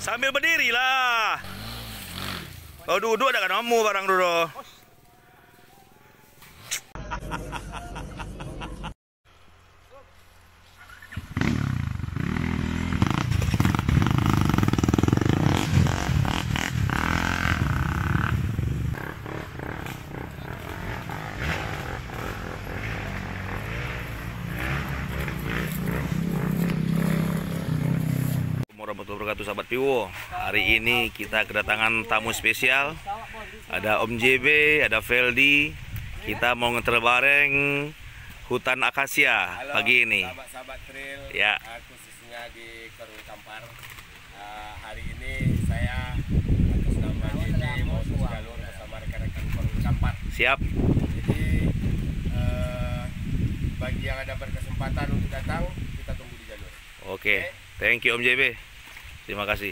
Sambil berdiri lah. Oh, duduk dah kan kamu barang dulu. Warahmatullahi wabarakatuh, sahabat Piwo. Hari ini kita kedatangan tamu spesial. Ada Om JB, ada Feldi. Kita mau ngeter bareng hutan akasia pagi ini. Sahabat-sahabat trail, ya. Khususnya di Korun Kampar. Hari ini saya atas nama JB mau jalur bersama rekan-rekan Korun Kampar. Siap. Jadi bagi yang ada berkesempatan untuk datang, kita tunggu di jalur. Oke. Thank you Om JB. Terima kasih.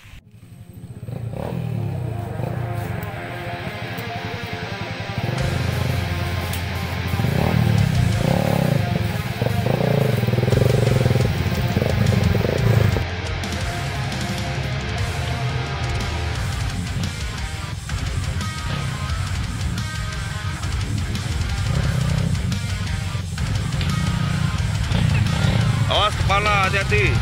Awas kepala, hati-hati.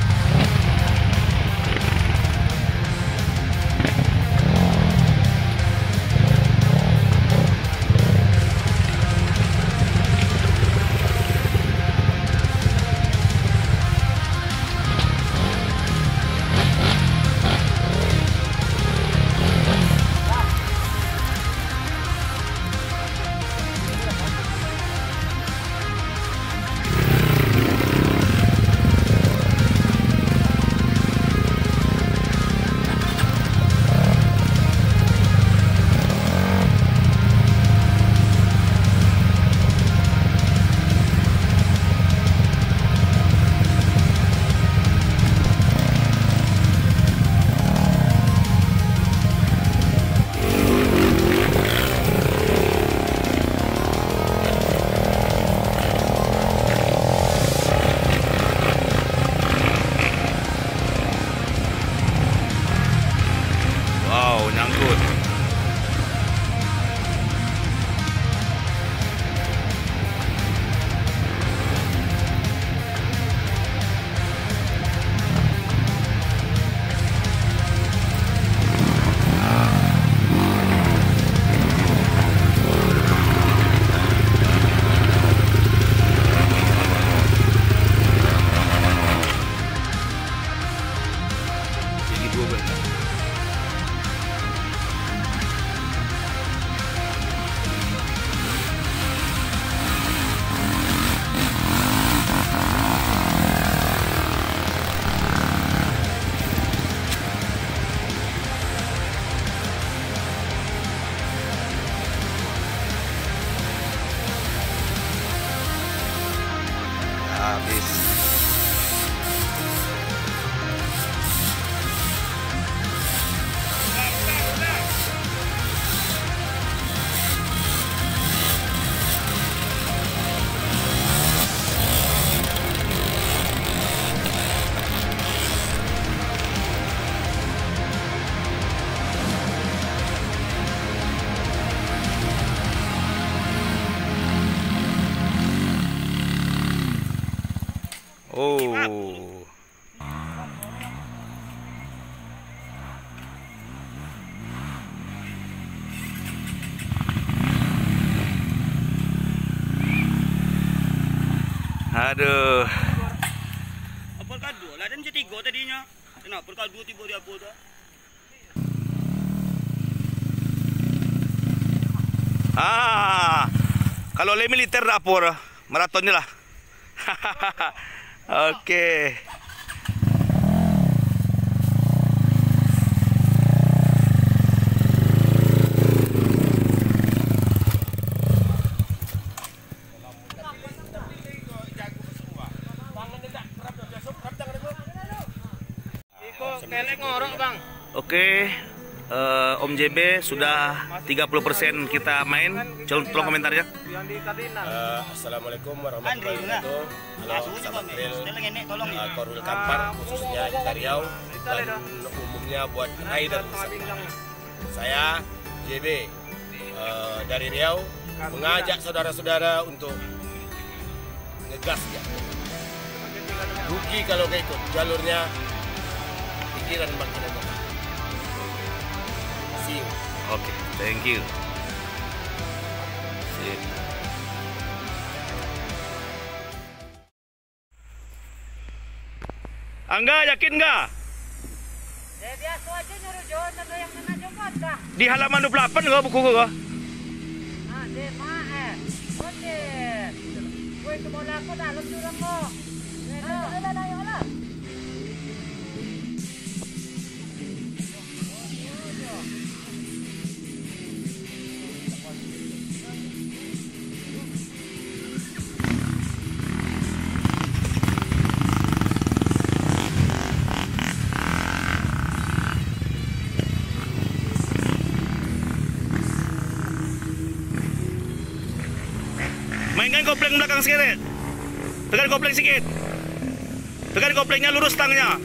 Nyangkut. Jadi 12. Habis. Oh. Aduh. Apel kado lah dan jadi tiga tadinya. Kenapa apel kado tiba dia apa tu? Kalau le militer dapur maraton ni lah. Okey. Oke, Om JB sudah 30% kita main. Tolong komentarnya. yang di Kardinal. Assalamualaikum warahmatullahi wabarakatuh. Halo, sahabat trail Korwil Ah, Kampar, khususnya di Riau Italia dan dah. umumnya buat rider. Saya JB dari Riau mengajak saudara-saudara untuk ngegas ya. Rugi kalau gak ikut jalurnya pikiran makin lama. See you. Oke, thank you. Sip. Angga, yakin nggak? Biasa aja nyuruh John, ada yang mana John kah? Di halaman 28 nggak buku gua? Ade, mae. Oke. Gue ke bola aku dalam jurang mo. Ayolah. Mainkan kopling belakang sedikit. Tekan kopling sedikit. Tekan koplingnya lurus tangnya.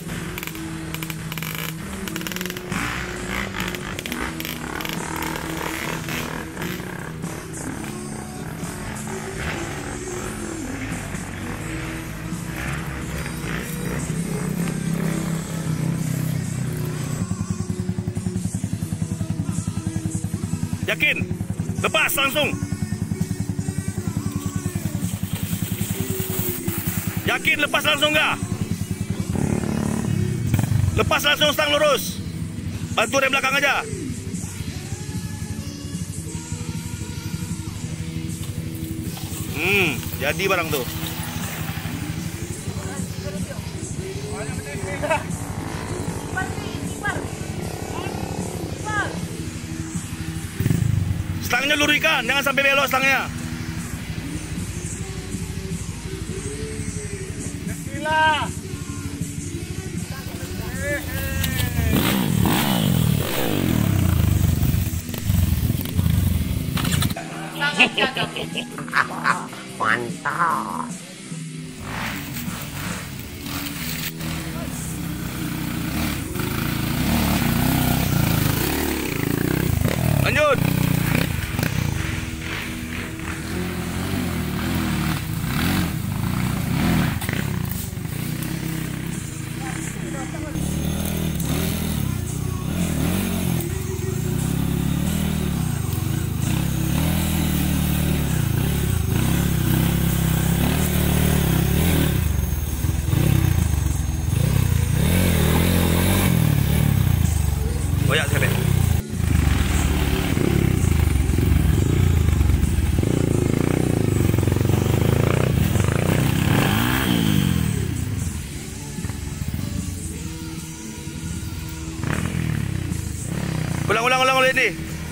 Yakin? Lepas langsung. Yakin lepas langsung nggak? Lepas langsung stang lurus. Bantu rem belakang aja. Jadi barang tuh. Stangnya luruskan, jangan sampai belok stangnya. Gila. Mantap. Lanjut. Koyak sekali. Ulang ini.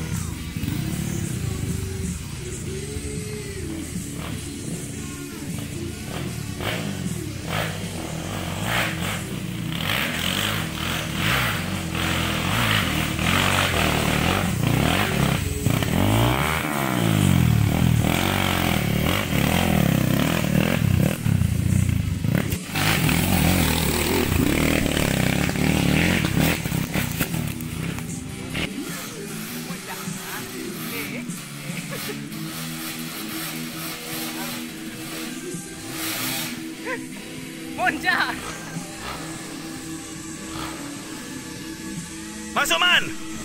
Monja. Masuk man.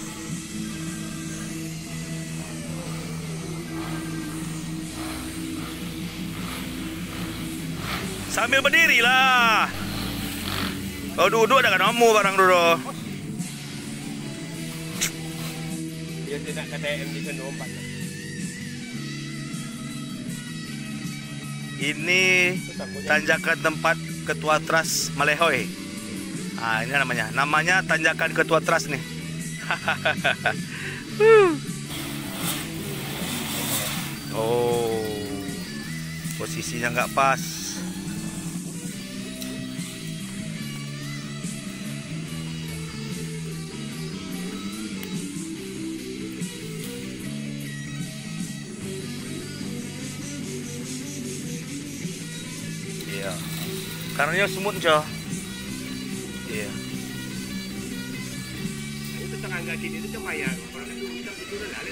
Sambil berdiri lah. Kalau duduk ada kan nemu barang dulu. Dia tidak KTM di sana 4. Ini tanjakan tempat Ketua Tras Malehoy. Ah, ini namanya. Namanya tanjakan Ketua Tras nih. Oh, posisinya nggak pas. Iya. Karenanya semut coy. Iya. Itu tengah gini itu cuma ya. Orang itu kita betul ada.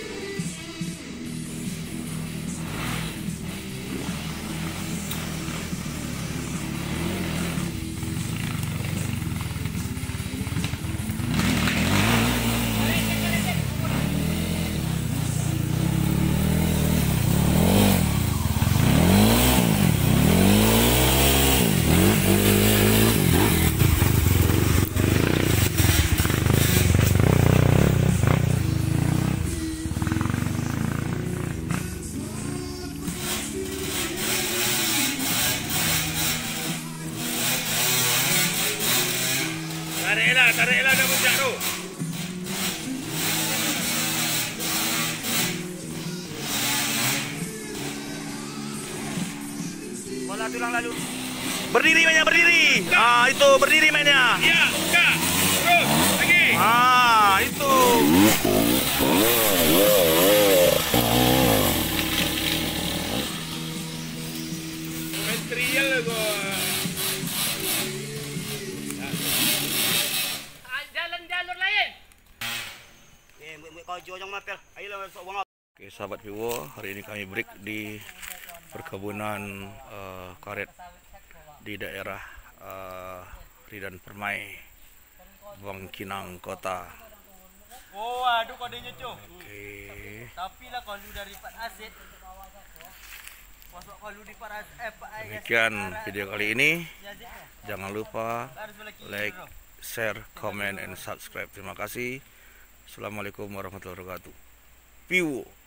Tarik lah dah puncak tu. Bola tulang lalu. Berdiri mainnya, berdiri. Ah, itu berdiri mainnya. Ya, buka. Terus lagi. Ah, itu. Material kau. Jalan jalur lain. Kau jual yang mapel. Ayolah sok buang. Oke, sahabat Viwo, hari ini kami break di perkebunan karet di daerah Ridan Permai, Bangkinang Kota. Oh, aduh kodenya cu. Oke. Tapi lah kalau dari Pak Asid. Masuk kalau di Pak Asid Demikian video kali ini. Jangan lupa like, share, comment, and subscribe. Terima kasih. Assalamualaikum warahmatullahi wabarakatuh. Viwo.